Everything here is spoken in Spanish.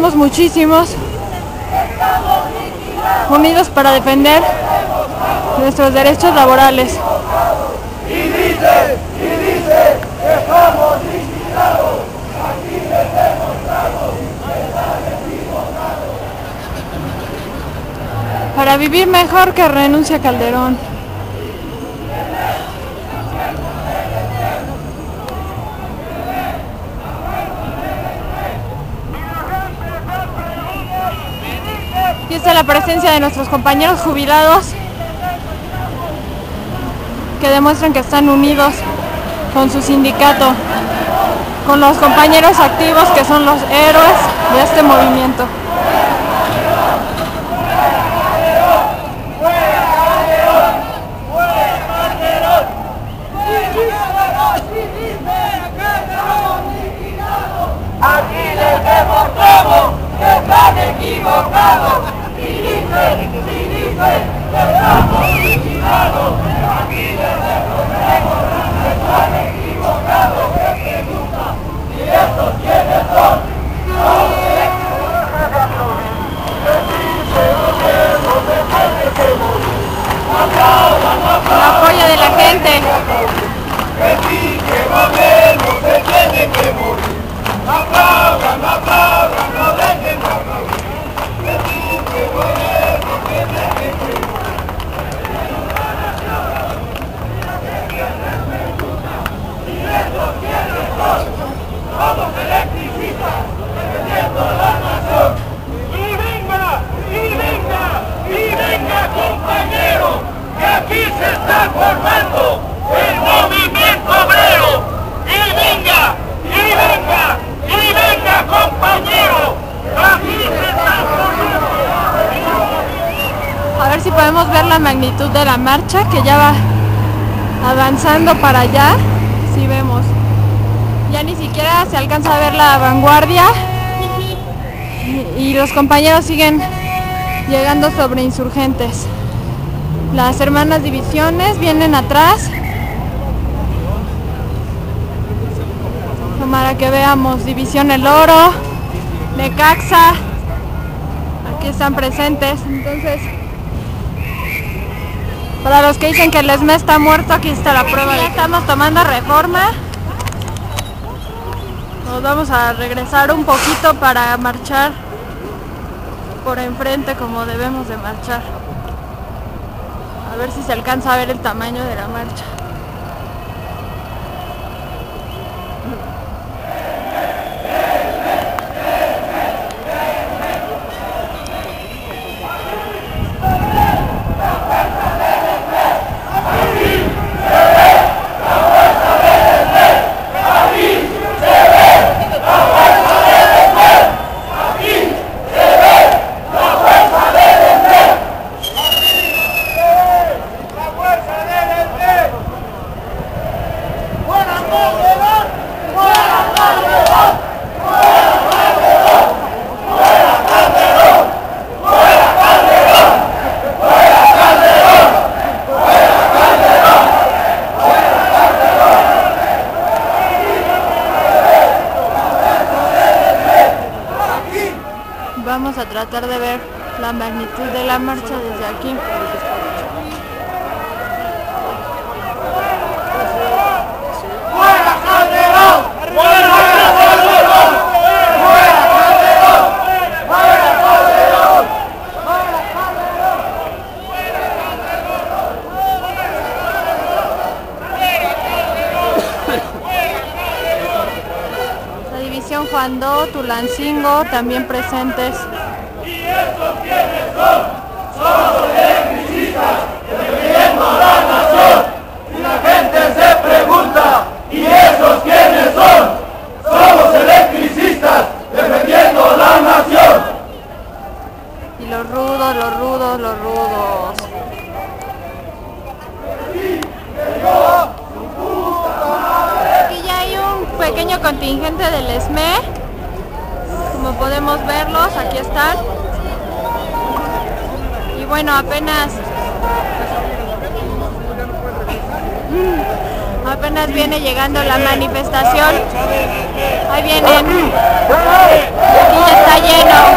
somos muchísimos, unidos para defender nuestros derechos laborales. Y dice que estamos liquidados, aquí les demostramos que están equivocados. Para vivir mejor que renuncia Calderón. Aquí está la presencia de nuestros compañeros jubilados que demuestran que están unidos con su sindicato, con los compañeros activos que son los héroes de este movimiento. Aquí les demostramos que están equivocados. Y dicen que estamos liquidados. Aquí les demostramos que están equivocados. Se pregunta, ¿y estos quiénes son? El apoyo de la gente. Que sí, que gobierno se tiene que morir. Aplaudan, no dejen de aplaudir. Que sí, que gobierno se tiene que morir. Y estos quiénes son, somos electricistas, defendiendo la nación. Y venga, compañero, que aquí se está formando el movimiento obrero. Y venga, compañero, aquí se está formando. A ver si podemos ver la magnitud de la marcha que ya va avanzando para allá. Sí vemos. Ya ni siquiera se alcanza a ver la vanguardia y los compañeros siguen llegando sobre Insurgentes. Las hermanas divisiones vienen atrás para que veamos. División El Oro, Necaxa, aquí están presentes. Entonces, para los que dicen que el ESME está muerto, aquí está la prueba. Ya estamos tomando Reforma. Nos vamos a regresar un poquito para marchar por enfrente como debemos de marchar. A ver si se alcanza a ver el tamaño de la marcha. Vamos a tratar de ver la magnitud de la marcha desde aquí. ¡Fuera Calderón! ¡Fuera Calderón! ¡Fuera Calderón! ¡Fuera Calderón! La división Juan Do, Tulancingo también presentes. ¿Y estos quiénes son? Somos electricistas, defendiendo la nación. Y la gente se pregunta, ¿y esos quiénes son? Somos electricistas, defendiendo la nación. Y los rudos, los rudos, los rudos. Aquí ya hay un pequeño contingente del ESME. Como podemos verlos, aquí están. Y bueno, apenas Apenas viene llegando la manifestación. Ahí vienen. Aquí ya está lleno.